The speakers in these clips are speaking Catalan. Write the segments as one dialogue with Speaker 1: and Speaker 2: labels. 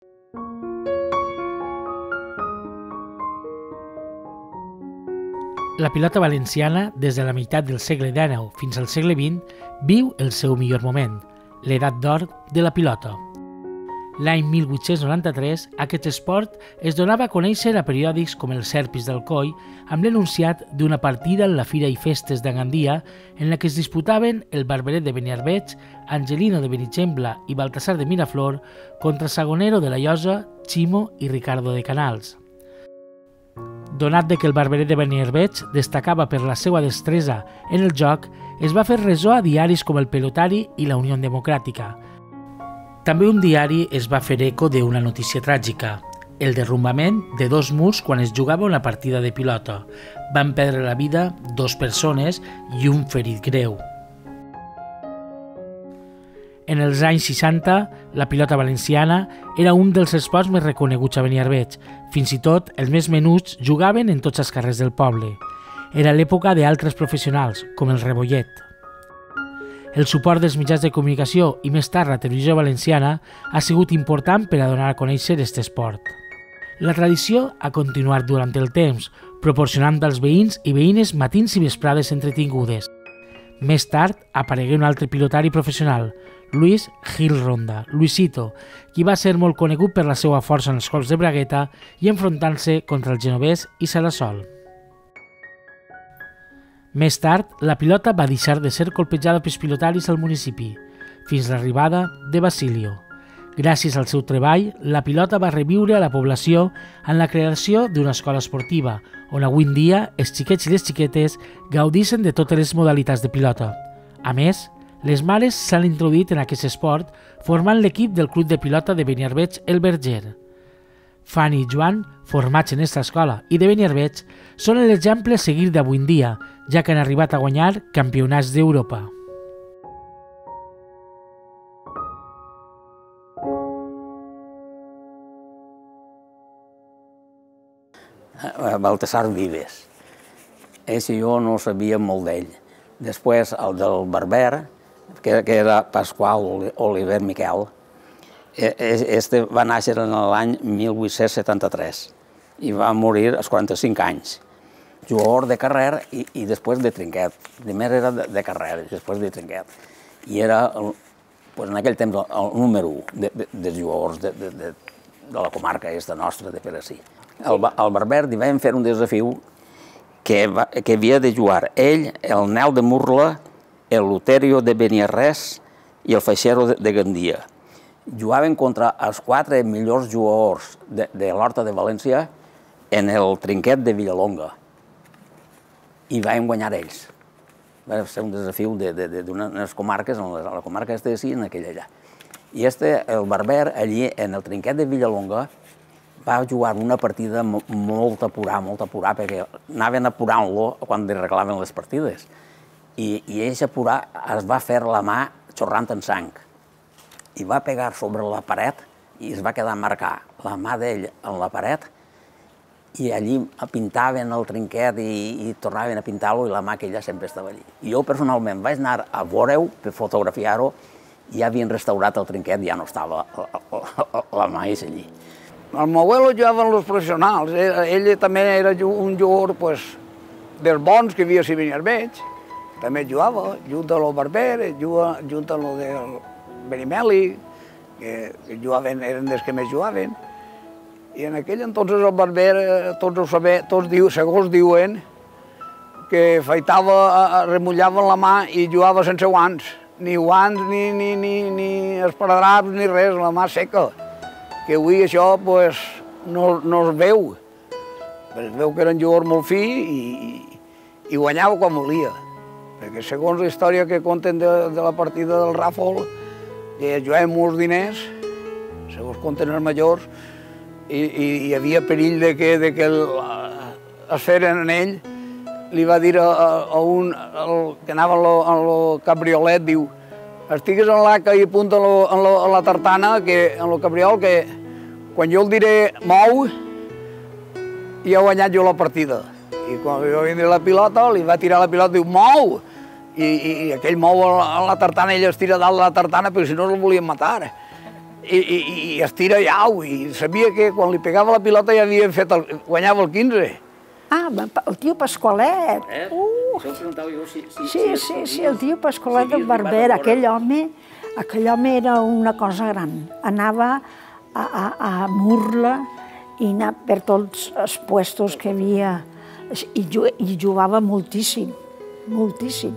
Speaker 1: La pilota valenciana, des de la meitat del segle XIX fins al segle XX, viu el seu millor moment, l'edat d'or de la pilota. L'any 1893, aquest esport es donava a conèixer a periòdics com el Serpis d'Alcoi amb l'enunciat d'una partida en la Fira i Festes de Gandia en la que es disputaven el Barberet de Beniarbeig, Angelino de Benigembla i Baltasar de Miraflor contra Sagonero de la Llosa, Ximo i Ricardo de Canals. Donat que el Barberet de Beniarbeig destacava per la seva destresa en el joc, es va fer ressò a diaris com el Pelotari i la Unió Democràtica. També un diari es va fer eco d'una notícia tràgica, el derrumbament de 2 murs quan es jugava una partida de pilota. Van perdre la vida 2 persones i un ferit greu. En els anys 60, la pilota valenciana era un dels esports més reconeguts a Beniarbeig. Fins i tot, els més menuts jugaven en tots els carrers del poble. Era l'època d'altres professionals, com el Rebollet. El suport dels mitjans de comunicació i més tard la televisió valenciana ha sigut important per a donar a conèixer aquest esport. La tradició ha continuat durant el temps, proporcionant als veïns i veïnes matins i vesprades entretingudes. Més tard aparegué un altre pilotari professional, Luis Gil Ronda, Luisito, qui va ser molt conegut per la seva força en els cops de bragueta i enfrontant-se contra el genovès i Sarasol. Més tard, la pilota va deixar de ser colpejada pels pilotaris al municipi, fins l'arribada de Basilio. Gràcies al seu treball, la pilota va reviure a la població en la creació d'una escola esportiva, on avui en dia els xiquets i les xiquetes gaudeixen de totes les modalitats de pilota. A més, les mares s'han introduït en aquest esport formant l'equip del club de pilota de Beniarbeig El Verger. Fanny i Joan, formats en aquesta escola i de Beniarbeig, són l'exemple a seguir d'avui en dia, ja que han arribat a guanyar campionats d'Europa.
Speaker 2: Baltasar Vives. Ese jo no sabia molt d'ell. Després, el del Barber, que era Pasqual Oliver Miquel, este va néixer en l'any 1873 i va morir als 45 anys. Jugador de carrer i després de trinquet. Primer era de carrer i després de trinquet. I era, en aquell temps, el número 1 dels jugadors de la comarca aquesta nostra de Perací. El Barber li vam fer un desafiu que havia de jugar ell, el Nel de Murla, el Luterio de Beniarrés i el Feixero de Gandia. Jugaven contra els 4 millors jugadors de l'Horta de València en el trinquet de Villalonga. I vam guanyar ells. Va ser un desafiu d'unes comarques, en la comarca aquesta d'ací i en aquella allà. I el Barber, allí, en el trinquet de Villalonga, va jugar una partida molt apurada, perquè anaven apurant-lo quan li reglaven les partides. I ell apurar es va fer la mà xorrant en sang. I va pegar sobre la paret i es va quedar marcar la mà d'ell en la paret i allí pintaven el trinquet i tornaven a pintar-lo i la mà aquella sempre estava allí. I jo personalment vaig anar a veure-ho per fotografiar-ho i ja havien restaurat el trinquet i ja no estava la mà allí.
Speaker 3: El meu abuelo jugava amb els professionals. Ell també era un jugador dels bons que havia a Beniarbeig. També jugava, junt amb el Barber, junt amb el del Benimeli, que eren dels que més jugaven. I en aquell entonces el Barber, segons diuen, que remullava la mà i jugava sense guants. Ni guants, ni esparadraps, ni res, la mà seca. Que avui això no es veu. Es veu que era un jugador molt fi i guanyava quan volia. Perquè segons la història que conten de la partida del Ràfol, que jugaven molts diners, segons conten els majors, i hi havia perill que es feren en ell, li va dir a un que anava en el cabriolet, diu, estigues en l'aca i apunta a la tartana, en el cabriol, que quan jo el diré mou, ja he guanyat jo la partida. I quan jo vaig dir la pilota, li va tirar la pilota, diu, mou! I aquell mou a la tartana, ell es tira dalt de la tartana, perquè si no el volien matar. i estira llau, i sabia que quan li pegava la pilota ja havia fet guanyava el 15.
Speaker 4: Ah, el tio Pasqualet. Sí, el tio Pasqualet del Barber, aquell home era una cosa gran. Anava a Murla i anava per tots els puestos que havia i jugava moltíssim, moltíssim.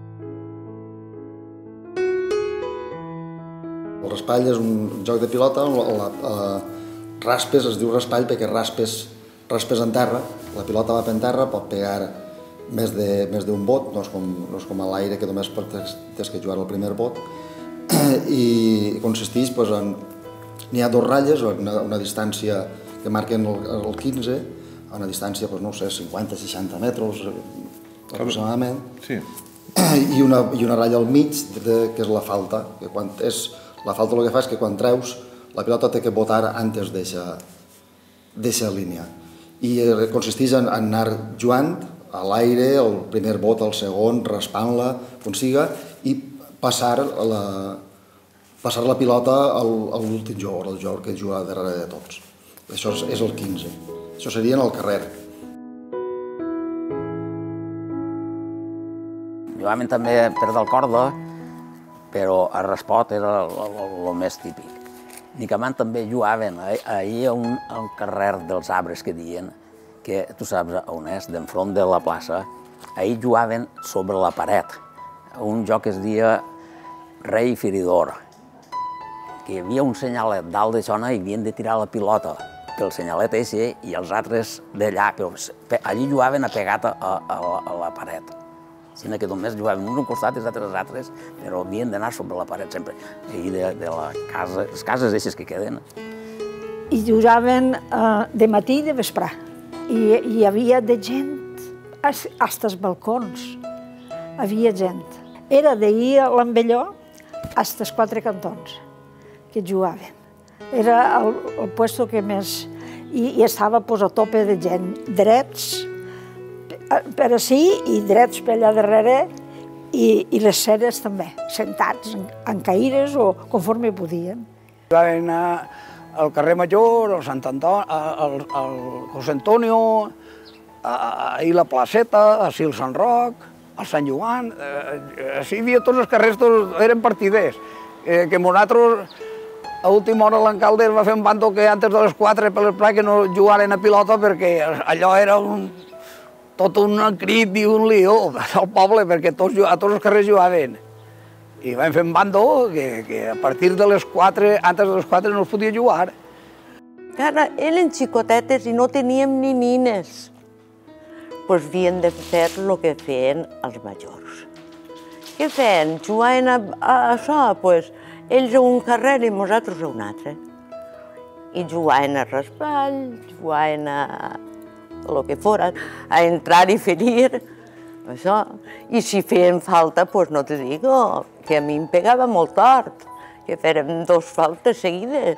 Speaker 5: El raspall és un joc de pilota on raspes, es diu raspall perquè raspes en terra, la pilota va per terra, pot pegar més d'un bot, no és com a l'aire que només tens que jugar el primer bot, i consisteix en... N'hi ha dues ratlles, una distància que marquen el 15, a una distància, no sé, 50-60 metres aproximadament, i una ratlla al mig, que és la falta, que quan és... La falta el que fa és que quan treus, la pilota té que botar antes d'eixa línia. I consisteix en anar jugant a l'aire, el primer bot, el segon, raspant-la, com siga, i passar la pilota a l'últim jugador, el jugador que juga darrere de tots. Això és el 15. Això seria en el carrer.
Speaker 2: Jugaven també per del corda, però el raspot era el més típic. Nicament també jugaven ahir a un carrer dels arbres que diuen, que tu saps on és, d'enfront de la plaça, ahir jugaven sobre la paret, un joc que es deia rei feridor, que hi havia un senyalet dalt de zona i havien de tirar la pilota pel senyalet ese i els altres d'allà, però allí jugaven apegat a la paret. Sinó que només jugaven un costat i els altres, però havien d'anar sobre la paret sempre, i de la casa, les cases eixes que queden.
Speaker 4: I jugaven de matí i de vesprà. I hi havia de gent, fins als balcons, havia gent. Era d'ahir a l'Envelló fins als quatre cantons que jugaven. Era el puesto que més... I estava a tope de gent, drets, per ací i drets per allà darrere i les ceres també, sentats en caires o conforme podien.
Speaker 3: Jugaven al carrer Major, al Sant Antoni, al José Antonio, ahir a la Placeta, ací al Sant Roc, al Sant Joan, així hi havia tots els carrers, tots eren partiders. Que nosaltres, a última hora l'alcalde va fer un bando que antes de les 4 per l'esplà que no jugaren a pilota perquè allò era tot un crit i un lió al poble, perquè a tots els carrers jugaven. I vam fer un bando que a partir de les 4, antes de les 4 no es podia jugar.
Speaker 6: Cara, eren xicotetes i no teníem ni nines. Doncs havien de fer el que feien els majors. Què feien? Jugaven a això? Doncs ells a un carrer i nosaltres a un altre. I jugaven a raspall, jugaven a el que fora, a entrar i ferir, això. I si feien falta, doncs no te digo, que a mi em pegava molt tort, que fèrem 2 faltes seguides.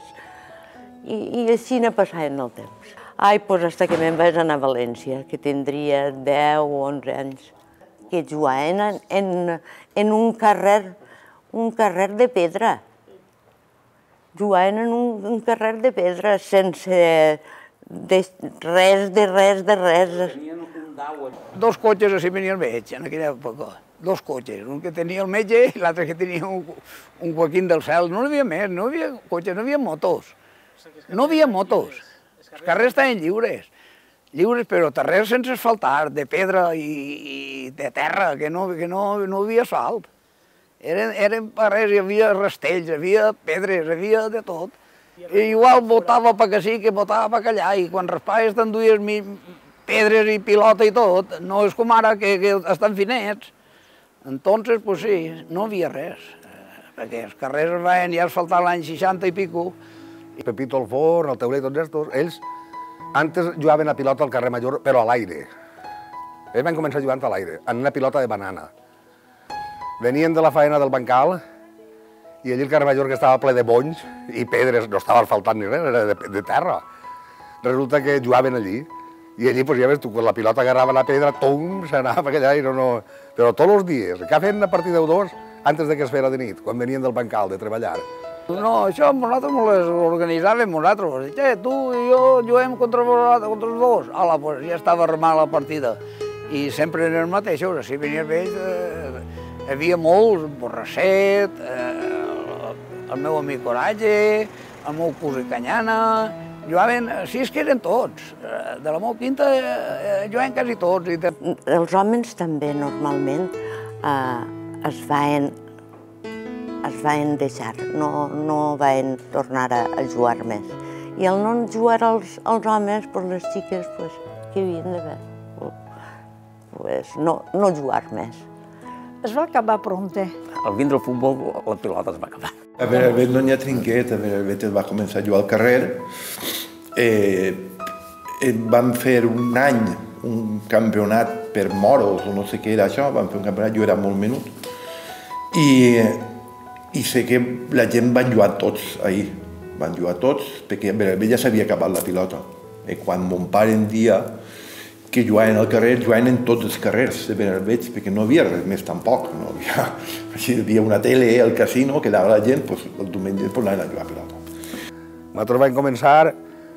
Speaker 6: I així ne passaven el temps. Ai, doncs fins que me'n vaig anar a València, que tindria 10 o 11 anys, que jugaven en un carrer de pedra. Jugaven en un carrer de pedra sense... res.
Speaker 3: 2 cotxes així venia el metge en aquella època. 2 cotxes, un que tenia el metge i l'altre que tenia un Joaquín del Cel. No n'hi havia més, no hi havia cotxes, no hi havia motos. No hi havia motos. Els carrers estaven lliures, però terrers sense asfaltar, de pedra i de terra, que no hi havia asfalt. Eren carrers, hi havia rastells, hi havia pedres, hi havia de tot. I igual botava per que sí que botava per allà, i quan raspaves t'enduies pedres i pilota i tot, no és com ara que estan finets. Entonces, pues sí, no hi havia res, perquè els carrers es van ja asfaltar l'any 60 i pico.
Speaker 7: Pepito el Forn, el Teuler i tots estos, ells antes jugaven a pilota al carrer Major, però a l'aire. Ells van començar jugant a l'aire, en una pilota de banana. Venien de la faena del bancal, i allí el carrer Major, que estava ple de bonys i pedres, no estava asfaltant ni res, era de terra. Resulta que jugaven allí, i allí, ja ves tu, quan la pilota agarrava la pedra, tum, s'anava per allà, i no... Però tots els dies, que feien a partir de 2, antes de que es fera de nit, quan venien del bancal de treballar.
Speaker 3: No, això nosaltres no les organitzàvem nosaltres. Tu i jo juguem contra els dos. Ala, pues ja estava armada la partida. I sempre eren els mateixos. Si venies vells, hi havia molts, Borrasset, el meu amic Coratge, el meu cosí Canyana. Jugaven, sí, és que eren tots. De la meva quinta jugaven quasi tots.
Speaker 6: Els homes també normalment es van deixar, no van tornar a jugar més. I al no jugar els homes, les xiques, què havien de fer? No jugar més.
Speaker 4: Es va acabar pronte.
Speaker 2: Al vindre el futbol, la pilota es va acabar.
Speaker 8: A Benavet no n'hi ha trinquet, a Benavet es va començar a jugar al carrer. Vam fer un any un campionat per moros, o no sé què era això, vam fer un campionat, jo era molt menut. I sé que la gent van jugar tots ahir, van jugar tots, perquè a Benavet ja s'havia acabat la pilota. I quan mon pare em dia que jugaven al carrer, jugaven en tots els carrers de Benavet, perquè no havia res més tampoc. Hi havia una tele, el casino, quedava la gent, el diumenge anaven a jugar a pilota.
Speaker 7: Nosaltres vam començar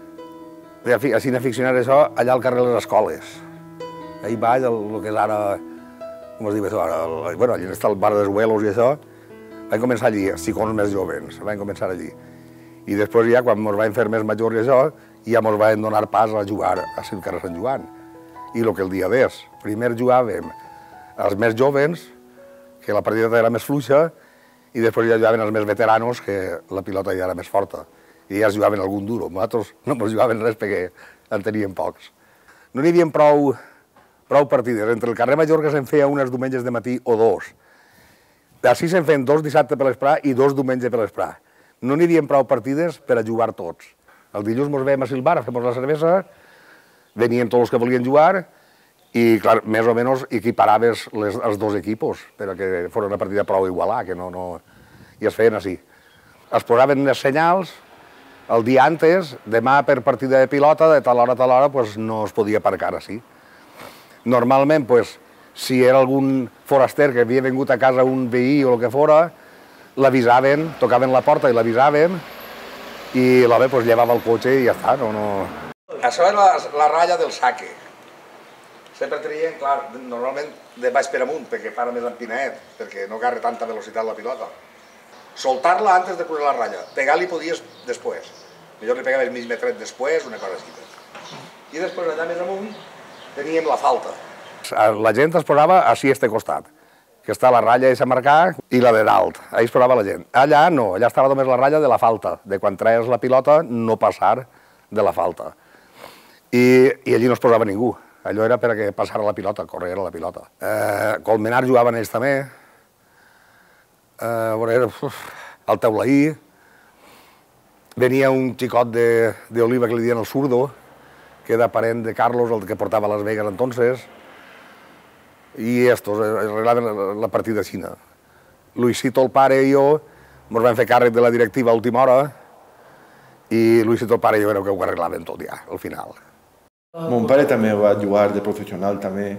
Speaker 7: a aficionar això allà al carrer de les escoles. Ahir baix, el que és ara, com es diu això ara, allà està el bar dels Huelos i això, vam començar allí, els xicons més joves, vam començar allí. I després ja, quan ens vam fer més majors i això, ja ens vam donar pas a jugar a Sant Carrer Sant Joan. I el que el dia des. Primer jugàvem els més joves, que la partida era més fluixa, i després ja jugaven els més veteranos, que la pilota ja era més forta. I ja es jugaven algun duro. Nosaltres no ens jugaven res perquè en teníem pocs. No n'hi havia prou partides. Entre el carrer Major, que se'n feia unes diumenges de matí o dos. Així se'n feien 2 dissabte per l'esprà i 2 diumenge per l'esprà. No n'hi havia prou partides per a jugar tots. El dilluns ens veiem a Silvar a fer la cervesa, venien tots els que volien jugar i, clar, més o menys equiparaves els dos equipos perquè fos una partida prou igualar, que no... I es feien així. Es posaven els senyals el dia antes, demà per partida de pilota, de tal hora a tal hora, no es podia aparcar així. Normalment, si era algun foraster que havia vingut a casa un veí o el que fora, l'avisaven, tocaven la porta i l'avisaven, i l'home llevava el cotxe i ja està. Això era la ratlla del saque. Sempre traien, clar, normalment de baix per amunt, perquè para més empinaet, perquè no agarra tanta velocitat la pilota. Soltar-la antes de posar la ratlla, pegar-li podies després. Millor li pegaves mig metret després, una cosa així. I després allà més amunt teníem la falta. La gent es posava així a este costat, que està la ratlla a marcar i la de dalt. Ahí es posava la gent. Allà no, allà estava només la ratlla de la falta, de quan traies la pilota no passar de la falta. I allí no es posava ningú. Allò era perquè passara la pilota, correra la pilota. Colmenar jugaven ells també. Al Teulaí. Venia un xicot d'Oliva que li diuen el Zurdo, que era parent de Carlos, el que portava a Las Vegas entonces. I estos arreglaven la partida així. Luisito, el pare i jo, ens vam fer càrrec de la directiva a última hora i Luisito, el pare i jo, era que ho arreglaven tot ja, al final.
Speaker 8: Mon pare també va jugar de professional també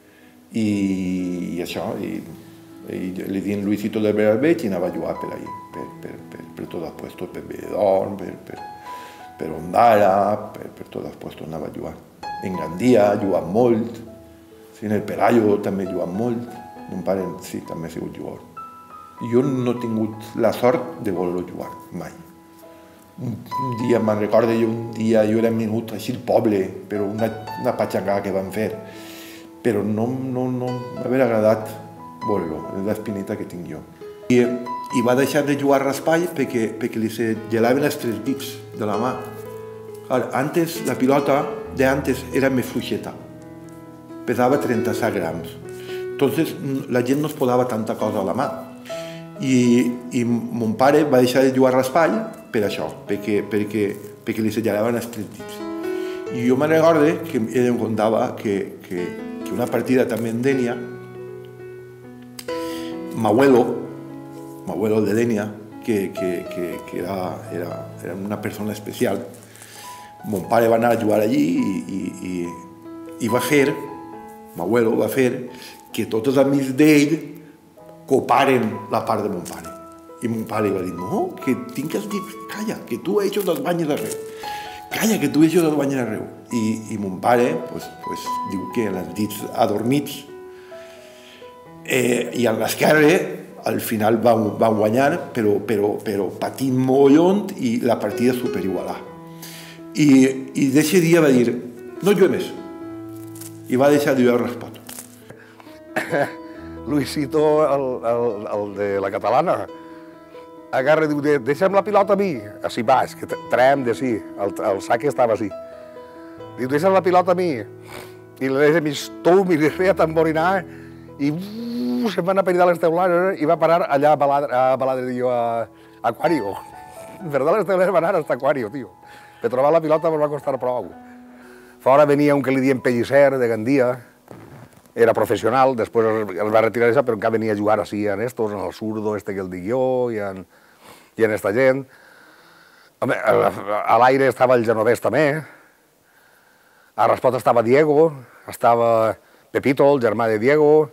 Speaker 8: i això, i li diuen Luisito del Benavet i anava a jugar per ahí, per tots els puestos, per Benidorm, per Ondara, per tots els puestos anava a jugar. En Gandia ha jugat molt, en el Pelayo també ha jugat molt, mon pare sí, també ha sigut jugador. Jo no he tingut la sort de voler-lo jugar, mai. Un dia, me'n recordo, jo era minut així al poble, però una patxangada que van fer, però no m'havia agradat voler-lo, és l'espineta que tinc jo. I va deixar de jugar a raspall perquè li se gelaven els 3 dits de la mà. Antes, la pilota d'antes era més fluixeta, pesava 37 grams. Entonces, la gent no es posava tanta cosa a la mà. I mon pare va deixar de jugar a raspall per això, perquè li se gelaven els 3 dits. I jo me'n recordo que ell em contava que una partida també en Dénia, m'abuelo de Dénia, que era una persona especial, mon pare va anar a jugar allí i va fer, m'abuelo va fer que tots els amics d'ell coparen la part de mon pare. I mon pare va dir, no, que tinc que dir, calla, que tu has hecho dos banyes arreu. Calla, que tu has hecho dos banyes arreu. I mon pare pues, diu que en els dits adormits i en l'esquerra al final va guanyar, però patint mogollon i la partida superigualà. I d'aquest dia va dir, no jugué més. I va deixar de jugar al Raspot.
Speaker 7: Luisito, el de la catalana, agarra i diu, deixa'm la pilota a mi, així baix, que traiem de sí, el sac estava així. Diu, deixa'm la pilota a mi. I li deixa mig tom i li feia tamborinar i se'n va anar a peridar les teulades i va parar allà a Baladrillo, a Aquario. Perdó, les teulades van anar a Aquario, tio. Per trobar la pilota ens va costar prou. Fora venia un que li diem Pellicer, de Gandia, era professional, després el va retirar això, però encara venia a jugar així en estos, en el Zurdo, que el dic jo, i en esta gent. Home, a l'aire estava el Genovès també, a Raspot estava Diego, estava Pepito, el germà de Diego,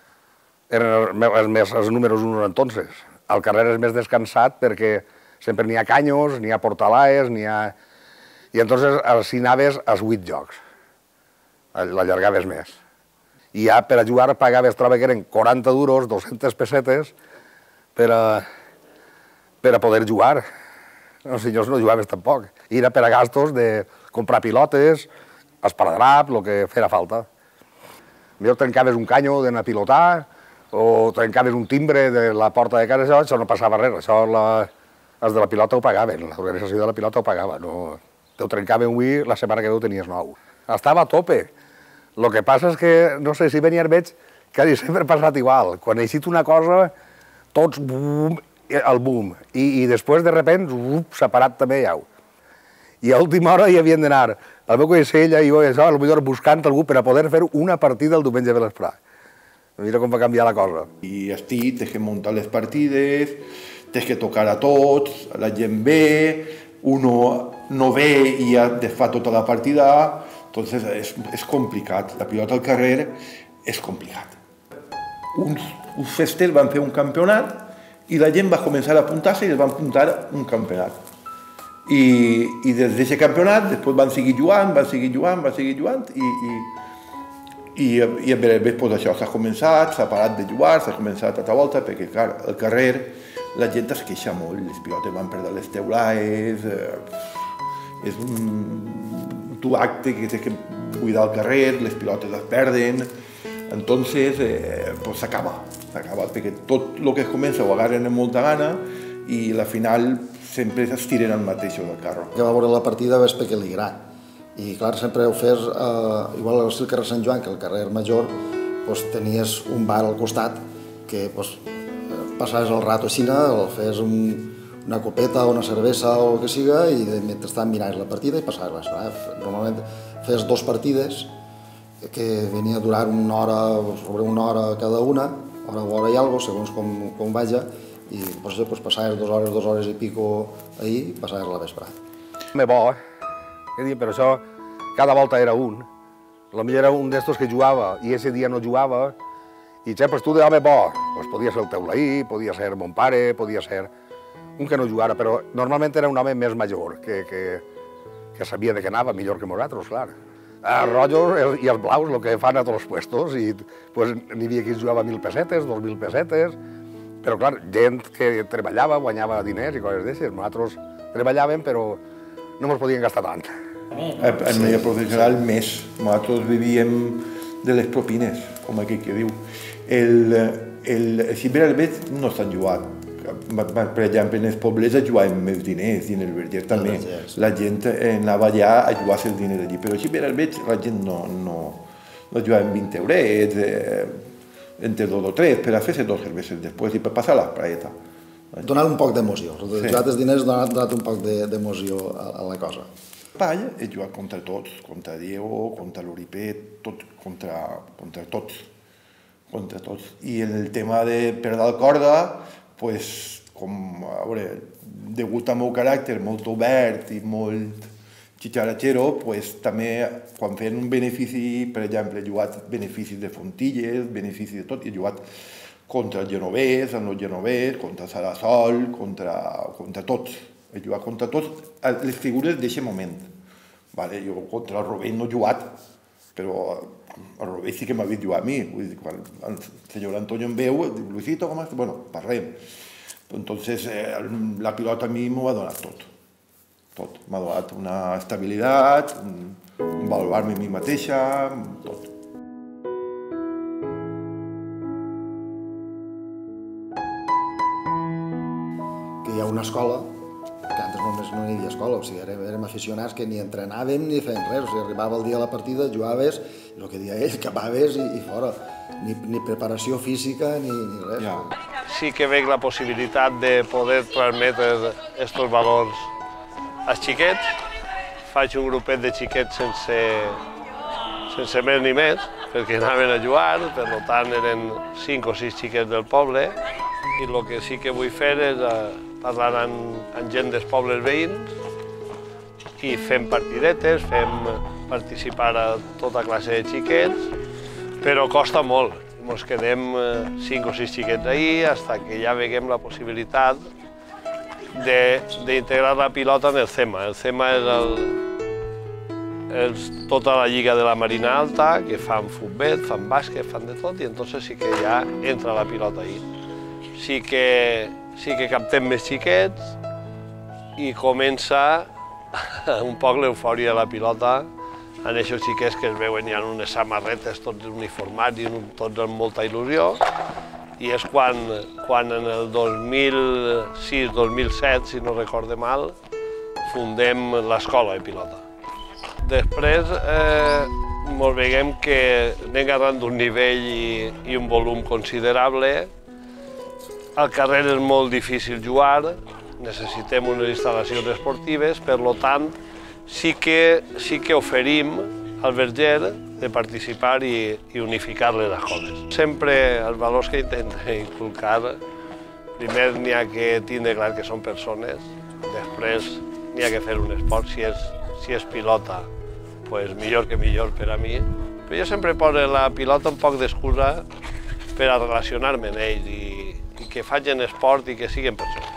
Speaker 7: eren els números 1 entonces. Al carrer és més descansat perquè sempre n'hi ha canyos, n'hi ha portalaes, n'hi ha... I entonces si anaves als 8 jocs, l'allargaves més. I ja per a jugar pagaves, trobo que eren 40 duros, 200 pessetes, per a poder jugar. Els senyors no jugaves tampoc. I era per a gastos de comprar pilotes, esparadrap, el que fera falta. Millor trencaves un canyo d'anar a pilotar, o trencaves un timbre de la porta de casa, això no passava res. Això els de la pilota ho pagaven, l'organització de la pilota ho pagava. Te ho trencaven avui, la setmana que ve ho tenies nou. Estava a tope. El que passa és que, no sé, si venia veig, quasi sempre ha passat igual. Quan ha eixit una cosa, tots, bum, el boom. I després, de repent, s'ha parat també ja. I a última hora hi havien d'anar al meu consell i jo, això, potser buscant algú per a poder fer una partida el diumenge de l'esprà. Mira com va canviar la cosa.
Speaker 8: I estic, tens que muntar les partides, tens que tocar a tots, la gent ve, uno no ve i ja desfà tota la partida. Entonces és complicat. La pilota al carrer és complicat. Uns festers van fer un campionat i la gent va començar a apuntar-se i es van apuntar un campionat. I des d'aquest campionat després van seguir jugant i a veure, pues això s'ha començat, s'ha parat de jugar, s'ha començat a altra volta, perquè clar, al carrer la gent es queixa molt, les pilotes van perdre les teulaes, és un acte que té que buidar el carrer, les pilotes es perden, entonces pues s'acaba, perquè tot el que es comença ho agarren amb molta gana i la final sempre es tiren al mateix del carro.
Speaker 5: Que va veure la partida ves perquè li agrada. I clar, sempre ho fes, igual al carrer Sant Joan, que al carrer Major, tenies un bar al costat que passaves el rato així, el fes una copeta o una cervesa o el que siga i mentrestant miraves la partida i passaves l'esprà. Normalment fes 2 partides que venia a durar una hora, sobre una hora cada una, hora i algo, segons com vaja, i passaves 2 hores i pico ahir i passaves la vesprà.
Speaker 7: Home, bo, però això cada volta era un. Potser era un d'estos que jugava i ese dia no jugava i pues tu d'home bo, podia ser el teu veí, podia ser mon pare, podia ser un que no jugara, però normalment era un home més major, que sabia de què anava, millor que nosaltres, clar. Els rojos i els blaus, el que fan a tots els puestos, i n'hi havia qui jugava 1.000 pessetes, 2.000 pessetes, però clar, gent que treballava, guanyava diners i coses d'aixes. Nosaltres treballàvem, però no ens podíem gastar tant.
Speaker 8: En media professional més. Nosaltres vivíem de les propines, com aquell que diu. El Ciberalbet no estan jugant. Per exemple, en els pobles es jugaven més diners i en el Verger també. La gent anava allà a jugar-se el diner allí. Però a Ciberalbet la gent no jugaven 20 eurets, entre 2 o 3, per a fer-se 2 cerveses després i per passar la praeta.
Speaker 5: Donar un poc d'emoció. Jugar els diners ha donat un poc d'emoció a la cosa.
Speaker 8: Pall he jugat contra tots, contra Diego, contra l'Oripet, contra tots. I en el tema de perdre la corda, degut al meu caràcter molt obert i molt xitxaratxero, també quan feien un benefici, per exemple, he jugat beneficis de fontilles, beneficis de tot, he jugat contra el Genovès, amb el Genovès, contra Sarasol, contra tots. He jugat contra tots les figures d'aquest moment. Jo contra el Robert no he jugat, però el Robert sí que m'ha vist jugar a mi. Quan el senyor Antonio em veu, diu, Luisito, com estàs? Bueno, parlem. Entonces, la pilota a mi m'ho ha donat tot. Tot. M'ha donat una estabilitat, un valorar-me a mi mateixa, tot.
Speaker 5: Que hi ha una escola, que antes només no hi havia escola, o sigui, érem aficionats que ni entrenàvem ni feien res, o sigui, arribava el dia de la partida, jugaves, i el que deia ell, acabaves i fora. Ni preparació física ni res.
Speaker 9: Sí que veig la possibilitat de poder transmetre aquests valors als xiquets. Faig un grupet de xiquets sense més ni més, perquè anaven a jugar, per tant eren 5 o 6 xiquets del poble, i el que sí que vull fer és parlar amb gent dels pobles veïns i fem partidetes, fem participar a tota classe de xiquets, però costa molt. Ens quedem 5 o 6 xiquets ahir fins que ja veiem la possibilitat d'integrar la pilota en el CEMA. El CEMA és tota la lliga de la Marina Alta, que fan futbol, fan bàsquet, fan de tot, i entonces sí que ja entra la pilota ahir. Sí que captem més xiquets i comença un poc l'eufòria de la pilota en aquests xiquets que es veuen ja en unes samarretes tots uniformats i tots amb molta il·lusió. I és quan en el 2006-2007, si no recorde mal, fundem l'escola de pilota. Després ens veiem que anem agarrant un nivell i un volum considerable. Al carrer és molt difícil jugar, necessitem unes instal·lacions esportives, per tant, sí que oferim al Verger de participar i unificar les escoles. Sempre els valors que intentem inculcar, primer n'hi ha que tindre clar que són persones, després n'hi ha que fer un esport, si és pilota, millor que millor per a mi, però jo sempre poso la pilota un poc d'excusa per a relacionar-me amb ells i que facin esport i que siguin persones.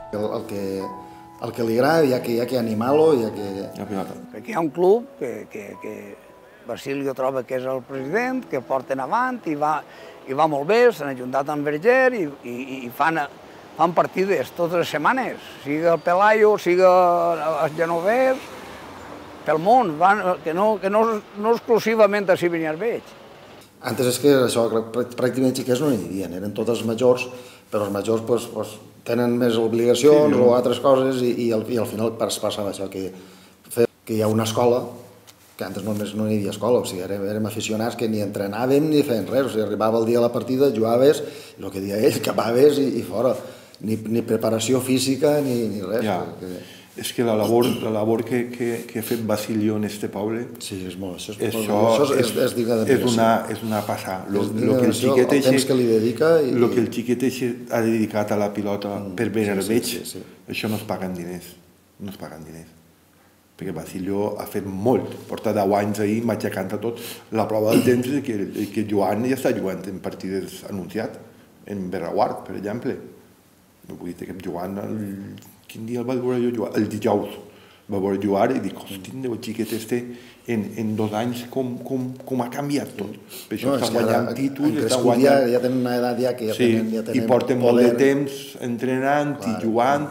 Speaker 5: El que li agrada, hi ha que animar-lo, hi ha que...
Speaker 3: Aquí hi ha un club que Basilio troba que és el president, que porten avant i va molt bé, s'han ajuntat amb Verger i fan partides totes les setmanes, siga el Pelayo, siga el Genovès, pel món, que no exclusivament a Sibiniarbeig.
Speaker 5: Antes és que això, pràcticament xiquets no n'hi havia, eren totes majors, però els majors tenen més obligacions o altres coses i al final passava això, que hi ha una escola, que antes només no hi havia escola, o sigui, érem aficionats que ni entrenàvem ni feien res, o sigui, arribava el dia de la partida, jugaves, i el que deia ell, acabaves i fora, ni preparació física ni res.
Speaker 8: És que la labor que ha fet Basilio en este poble,
Speaker 5: això és digne de
Speaker 8: és una passada. El que el xiquet ha dedicat a la pilota per Benerbeig, això no es paguen diners, no es paguen diners. Perquè Basilio ha fet molt, porta 10 anys ahir matxacant a tot. La prova del temps és que Joan ja està jugant en partides anunciat, en Berraguard, per exemple. Vull dir que Joan, quin dia el va veure jo jugar? El dijous va veure jugar i dic, hosti, el xiquet este en 2 anys com ha canviat tot. Per això està guanyant títols, està guanyant...
Speaker 5: Ja tenen una edat ja que ja tenen...
Speaker 8: I porten molt de temps entrenant i jugant.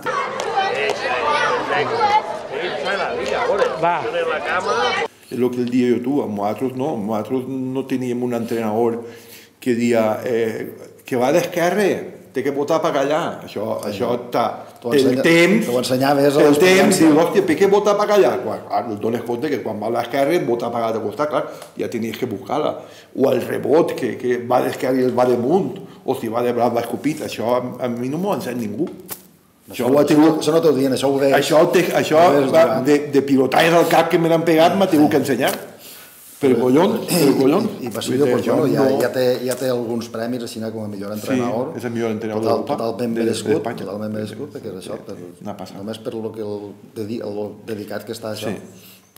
Speaker 9: Va.
Speaker 8: És el que el dia jo tu, nosaltres no teníem un entrenador que dia que va d'esquerra, té que votar per allà. Això està... El temps, diu, hòstia, per què votar per allà? Quan et dones compte que quan va a l'esquerra, vota per allà de costat, clar, ja tenies que buscar-la. O el rebot, que va d'esquerra i el va damunt, o si va de blat va escopit. Això a mi no m'ho encén ningú.
Speaker 5: Això no t'ho dient, això ho veig.
Speaker 8: Això de pilotaires al cap que me n'han pegat m'ha tingut que ensenyar. Per collons.
Speaker 5: I Basilio, per això, ja té alguns premis així com a millor entrenador.
Speaker 8: Sí, és el millor entrenador d'Europa.
Speaker 5: Totalment merescut, perquè és això, només per el dedicat que està això.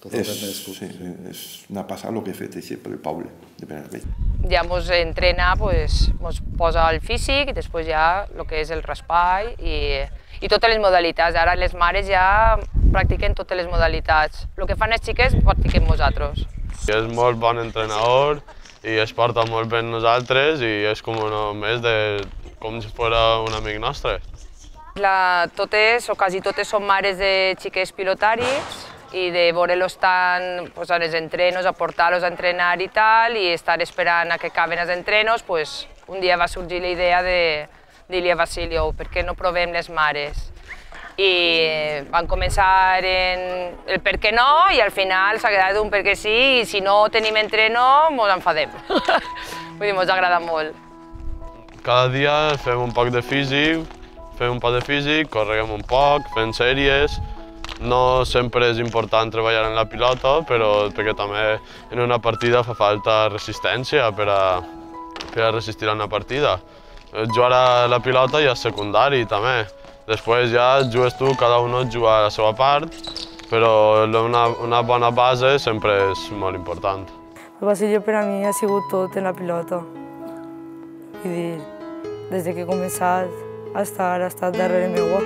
Speaker 8: Sí, és una passada el que he fet així per el poble de Benarvell.
Speaker 10: Ja ens entrena, ens posa el físic i després ja el que és el raspall i totes les modalitats. Ara les mares ja practiquen totes les modalitats. El que fan els xiquets practiquem nosaltres.
Speaker 9: És molt bon entrenador i es porta molt bé amb nosaltres i és com com si fos un amic nostre.
Speaker 10: Totes o quasi totes són mares de xiquets pilotaris i de veure-los tant a les entrenos, a portar-los a entrenar i tal, i estar esperant a que acaben els entrenos, un dia va sorgir la idea de dir-li a Basilio, per què no provem les mares? I van començar en el per què no i al final s'ha quedat un per què sí i si no tenim entreno ens enfadem. Vull dir, ens agrada molt.
Speaker 9: Cada dia fem un poc de físic, correguem un poc, fem sèries. No sempre és important treballar en la pilota, però perquè també en una partida fa falta resistència per a resistir a una partida. Jugar a la pilota ja és secundari també. Després ja jugues tu, cada un juga a la seva part, però una bona base sempre és molt important.
Speaker 11: El Basilio per a mi ha sigut tot en la pilota. Vull dir, des que he començat ha estat darrere meu.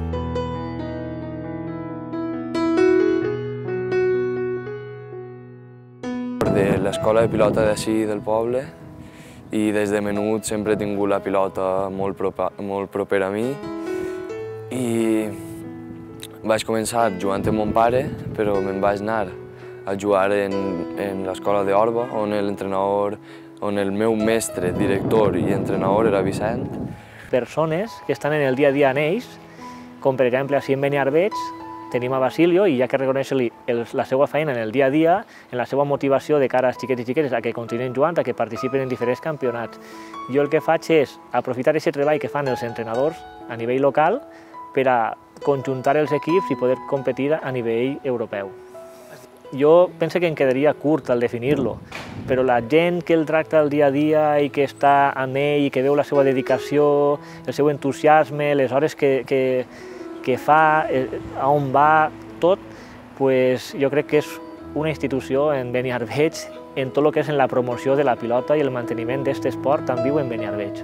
Speaker 12: De l'escola de pilota d'ací del poble i des de menut sempre he tingut la pilota molt propera a mi i vaig començar jugant amb mon pare, però me'n vaig anar a jugar en l'escola d'Orba, on el meu mestre, director i entrenador era Vicent.
Speaker 13: Persones que estan en el dia a dia en ells, com per exemple així en Beniarbeig, tenim a Basilio i ja que reconèixer-li la seva feina en el dia a dia, en la seva motivació de cara als xiquets i xiquetes a que continuen jugant, a que participen en diferents campionats. Jo el que faig és aprofitar aquest treball que fan els entrenadors a nivell local per a conjuntar els equips i poder competir a nivell europeu. Jo penso que em quedaria curt al definir-lo, però la gent que el tracta el dia a dia i que està amb ell i que veu la seva dedicació, el seu entusiasme, les hores que fa, a on va, tot, jo crec que és una institució en Beniarbeig en tot el que és en la promoció de la pilota i el manteniment d'aquest esport tan viu en Beniarbeig.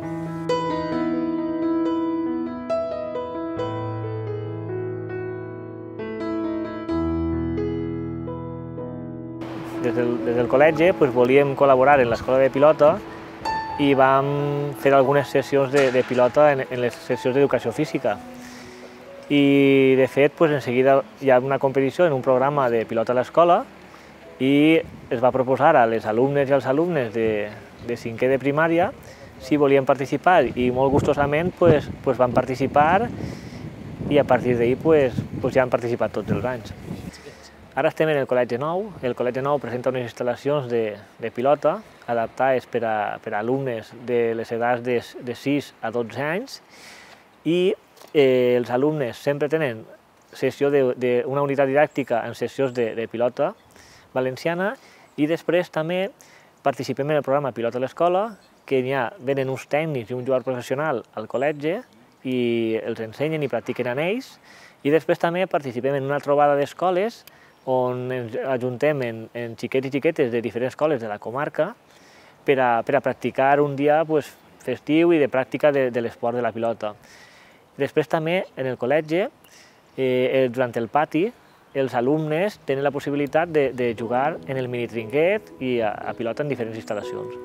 Speaker 13: Des del col·legi volíem col·laborar en l'escola de pilota i vam fer algunes sessions de pilota en les sessions d'educació física. I, de fet, en seguida hi ha una competició en un programa de pilota a l'escola i es va proposar a les alumnes i als alumnes de cinquè de primària si volien participar i molt gustosament van participar i a partir d'ahir ja han participat tots els anys. Ara estem en el Col·legi Nou. El Col·legi Nou presenta unes instal·lacions de pilota adaptades per a alumnes de les edats de 6 a 12 anys i els alumnes sempre tenen sessió d'una unitat didàctica en sessions de pilota valenciana i després també participem en el programa Pilota a l'Escola, que venen uns tècnics i un jugador professional al col·legi i els ensenyen i practiquen amb ells i després també participem en una trobada d'escoles on ens ajuntem en xiquets i xiquetes de diferents escoles de la comarca per a practicar un dia festiu i de pràctica de l'esport de la pilota. Després també, en el col·legi, durant el pati, els alumnes tenen la possibilitat de jugar en el minitrinquet i a pilota en diferents instal·lacions.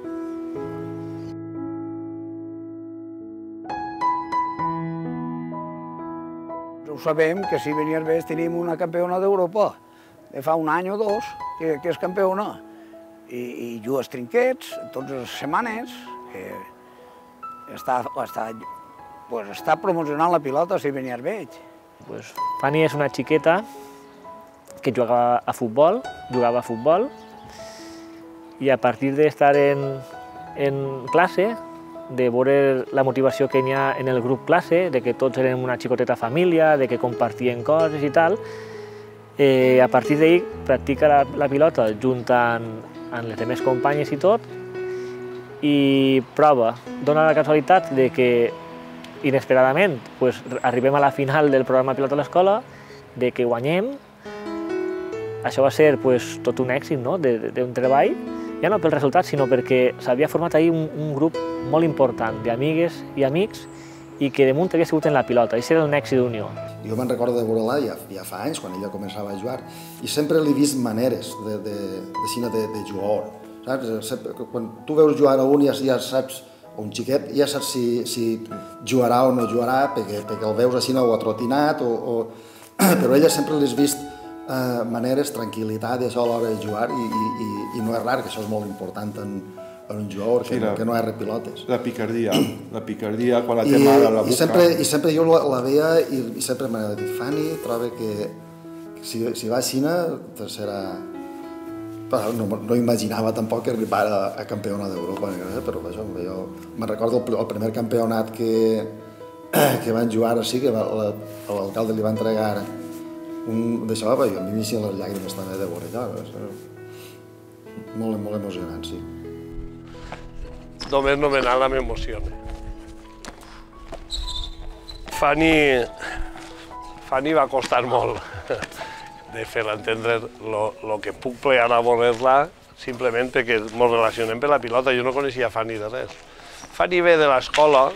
Speaker 3: Ho sabem que si Beniarbeig tenim una campiona d'Europa de fa un any o dos que és campiona i juga als trinquets totes les setmanes, que està promocionant la pilota a Beniarbeig.
Speaker 13: Fanny és una xiqueta que jugava a futbol i a partir d'estar en classe, de veure la motivació que hi ha en el grup classe, de que tots eren una xicoteta família, de que compartien coses i tal, a partir d'ahir practica la pilota junt amb les altres companyes i tot, i prova. Dóna la casualitat de que inesperadament arribem a la final del programa Pilota a l'Escola, de que guanyem Això va ser tot un èxit d'un treball, ja no pel resultat, sinó perquè s'havia format ahir un grup molt important d'amigues i amics i que damunt havia sigut en la pilota. Això era un èxit d'unió.
Speaker 5: Jo me'n recordo de veure-la ja fa anys, quan ella començava a jugar, i sempre l'he vist maneres de jugar. Quan tu veus jugar a un ja saps, o un xiquet, ja saps si jugarà o no jugarà, perquè el veus així o atrotinat, però ella sempre l'he vist maneres, tranquil·litat i això a l'hora de jugar, i no és rar, que això és molt important en un jugador, que no erra pilotes.
Speaker 8: La picardia quan la té mal a la boca.
Speaker 5: I sempre jo la veia i sempre m'anava a dir, Fanny, trobo que si va a Xina serà... No imaginava tampoc que arribara a campiona d'Europa, però jo me'n recordo el primer campionat que van jugar així, que l'alcalde li va entregar d'això, i a mi m'inixien les llàgrimes també de veure allò. Molt emocionant, sí.
Speaker 9: Només nomenar-la m'emociona. Fanny va costar molt de fer-la entendre el que puc plegar a voler-la, simplement perquè ens relacionem per la pilota. Jo no coneixia Fanny de res. Fanny ve de l'escola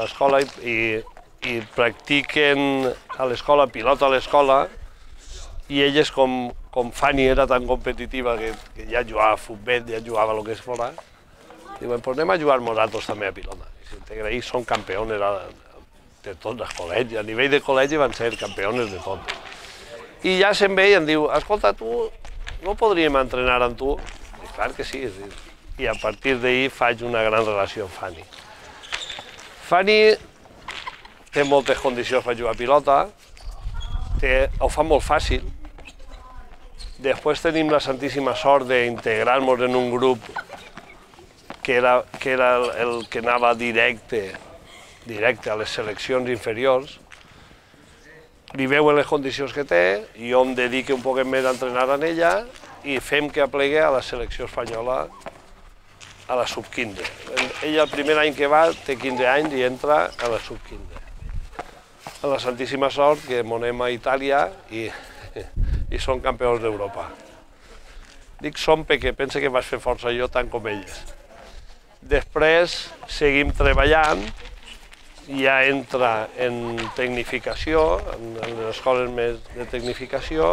Speaker 9: i practiquen a l'escola, pilota a l'escola, i elles, com Fanny era tan competitiva que ja jugava a futbol, ja jugava el que es fora, diuen, pues anem a jugar nosaltres també a pilota. I s'integra i són campeones de tots els col·legis. A nivell de col·legi van ser campeones de tot. I ja se'n ve i em diu, escolta, tu no podríem entrenar amb tu? I clar que sí. I a partir d'ahir faig una gran relació amb Fanny. Fanny té moltes condicions per jugar a pilota, ho fa molt fàcil. Després tenim la santíssima sort d'integrar-nos en un grup que era el que anava directe a les seleccions inferiors. Li veuen les condicions que té, jo em dedico un poc més a entrenar amb ella i fem que aplegui a la selecció espanyola a la sub-15. Ella el primer any que va té 15 anys i entra a la sub-15. A la santíssima sort que anem a Itàlia i són campions d'Europa. Dic som perquè pense que vaig fer força jo tant com elles. Després seguim treballant, ja entra en tecnificació, en les escoles més de tecnificació,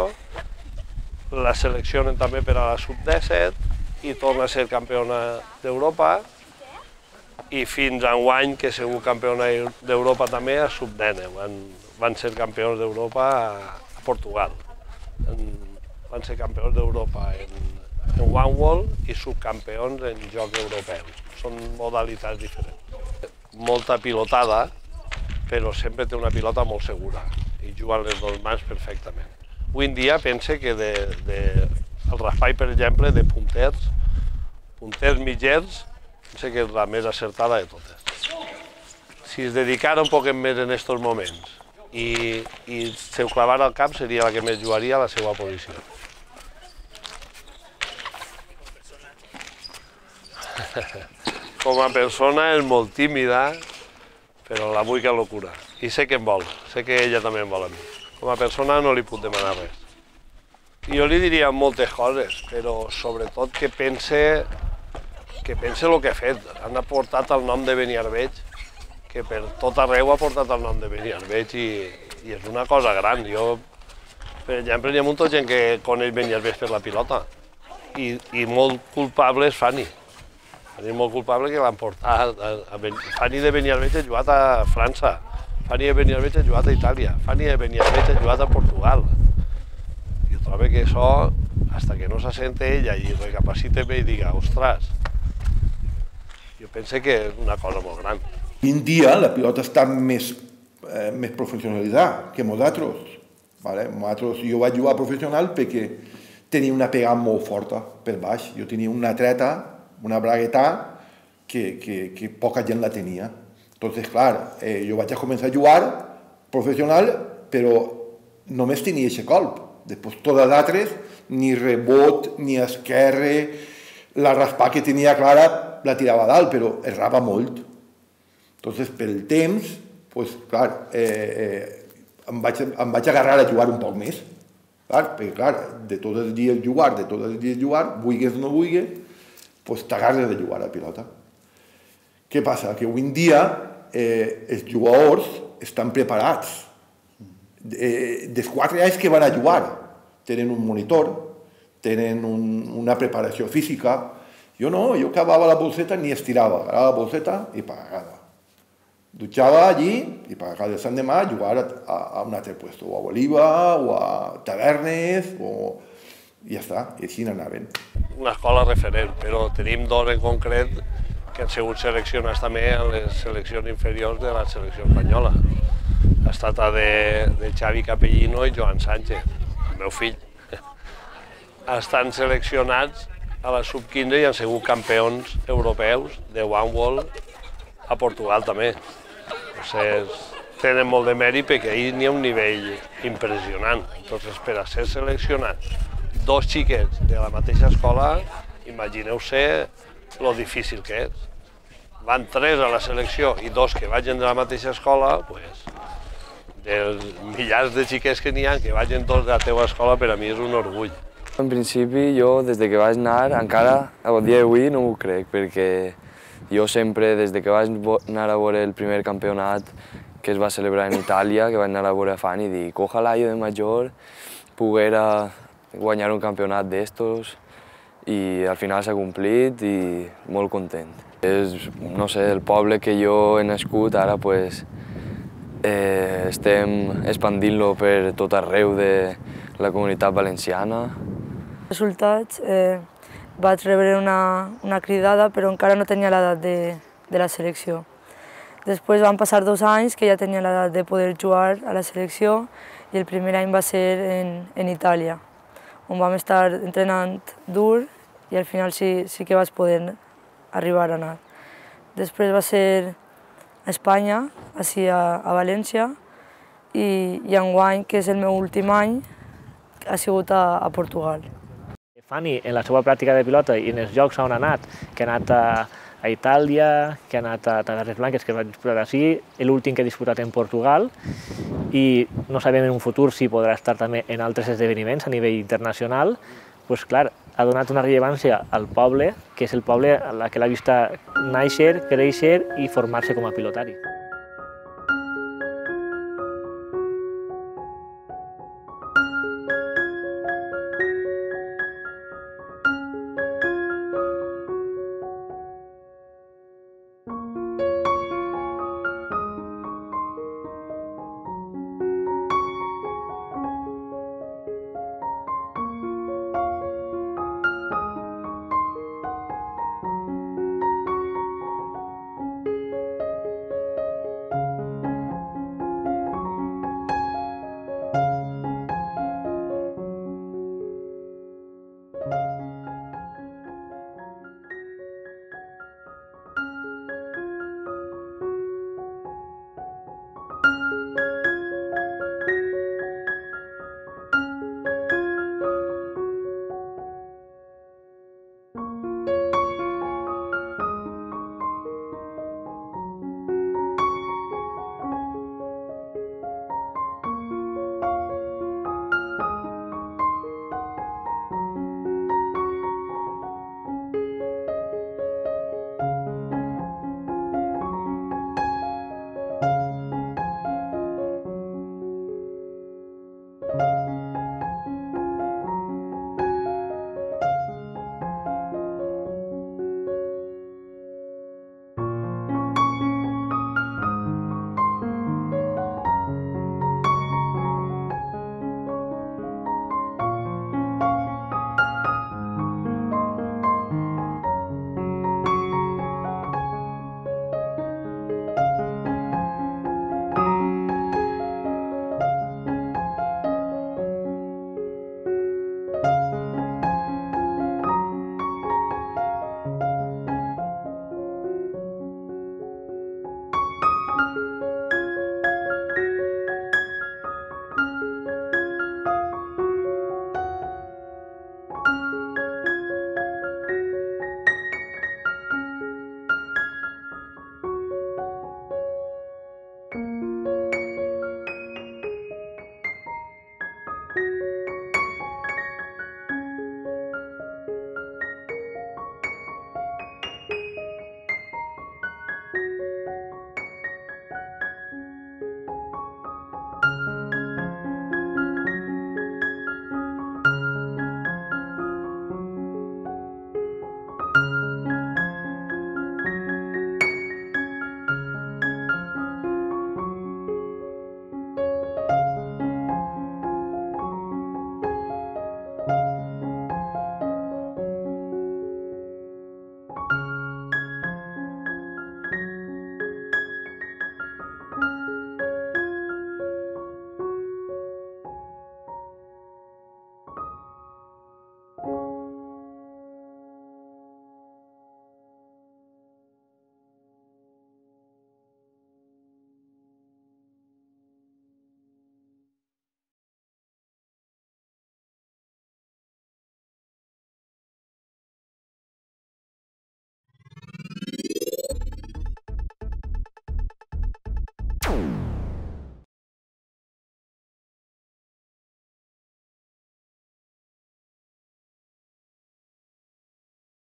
Speaker 9: la seleccionen també per a la sub-17 i torna a ser campiona d'Europa i fins a enguany, que segur campiona d'Europa també, a sub-19. Van ser campions d'Europa a Portugal. Van ser campions d'Europa en One World i subcampions en Jocs Europeus. Són modalitats diferents. Molta pilotada, però sempre té una pilota molt segura i juguen les dues mans perfectament. Avui en dia pense que el raspall, per exemple, de punters mitgers, pense que és la més acertada de totes. Si es dedicara un poc més en aquests moments i se ho clavara al cap, seria la que més jugaria a la seva posició. Com a persona és molt tímida, però la vull que locura. I sé que em vol, sé que ella també em vol a mi. Com a persona no li puc demanar res. Jo li diria moltes coses, però sobretot que pense el que ha fet. Han aportat el nom de Beniarbeig, que per tot arreu ha portat el nom de Beniarbeig i és una cosa gran. Jo, per exemple, hi ha molta gent que coneix Beniarbeig per la pilota i molt culpable és Fanny. Fanny és molt culpable que l'han portat. Fanny de Beniarbeig ha jugat a França, Fanny de Beniarbeig ha jugat a Itàlia, Fanny de Beniarbeig ha jugat a Portugal. Jo trobo que això, fins que no se sente ella i recapacite bé i diga, ostres, jo penso que és una cosa molt gran.
Speaker 8: Avui en dia la pilota està més professionalitzada que nosaltres. Jo vaig jugar professional perquè tenia una pegada molt forta per baix. Jo tenia una treta, una bragueta que poca gent la tenia. Entonces, clar, jo vaig a començar a jugar professional, però només tenia aquest colp. Després, totes les altres, ni rebot, ni esquerre, la raspa que tenia clara la tirava dalt, però errava molt. Entonces, pel temps, pues, clar, em vaig agarrar a jugar un poc més. Perquè, clar, de tots els dies jugar, vulguis o no vulguis, doncs t'agarres de jugar a pilota. Què passa? Que avui en dia els jugadors estan preparats. Dels 4 anys que van a jugar, tenen un monitor, tenen una preparació física. Jo no, jo acabava la bolseta ni estirava, agarrava la bolseta i pagava. Dutxava allí i pagava de Sant Demà a jugar a un altre lloc, o a Bolívar, o a tavernes, i ja està, i així n'anaven.
Speaker 9: Una escola referent, però tenim 2 en concret que han sigut seleccionats també a les seleccions inferiors de la selecció espanyola. Es tracta de Xavi Capellino i Joan Sánchez, el meu fill. Estan seleccionats a la sub-15 i han sigut campions europeus de OneWall a Portugal també. Tenen molt de mèrit perquè ahir n'hi ha un nivell impressionant. Entonces, per a ser seleccionats 2 xiquets de la mateixa escola, imagineu-se lo difícil que és. Van 3 a la selecció i 2 que vagin de la mateixa escola, pues, dels milers de xiquets que n'hi ha, que vagin tots de la teva escola, per a mi és un orgull.
Speaker 12: En principi, jo, des que vaig anar, encara, al dia d'avui, no ho crec, perquè jo sempre, des que vaig anar a veure el primer campionat que es va celebrar en Itàlia, que vaig anar a veure a Fanny, dic, ojalà jo de major poguera guanyar un campionat d'estos, i al final s'ha complit i molt content. És, no sé, el poble que jo he nascut, ara pues, estem expandint-lo per tot arreu de la comunitat valenciana.
Speaker 11: Resultats, vaig rebre una cridada, però encara no tenia l'edat de la selecció. Després van passar 2 anys que ja tenia l'edat de poder jugar a la selecció i el primer any va ser en Itàlia, on vam estar entrenant dur i al final sí que vaig poder arribar a anar. Després va ser a Espanya, així a València, i enguany, que és el meu últim any, ha sigut a Portugal.
Speaker 13: Fanny, en la seva pràctica de pilota i en els jocs on ha anat, que ha anat a Itàlia, que ha anat a Tavernes Blanques, que va disputar així, l'últim que ha disputat en Portugal, i no sabem en un futur si podrà estar també en altres esdeveniments a nivell internacional, doncs clar, ha donat una rellevància al poble, que és el poble que l'ha vist néixer, créixer i formar-se com a pilotari.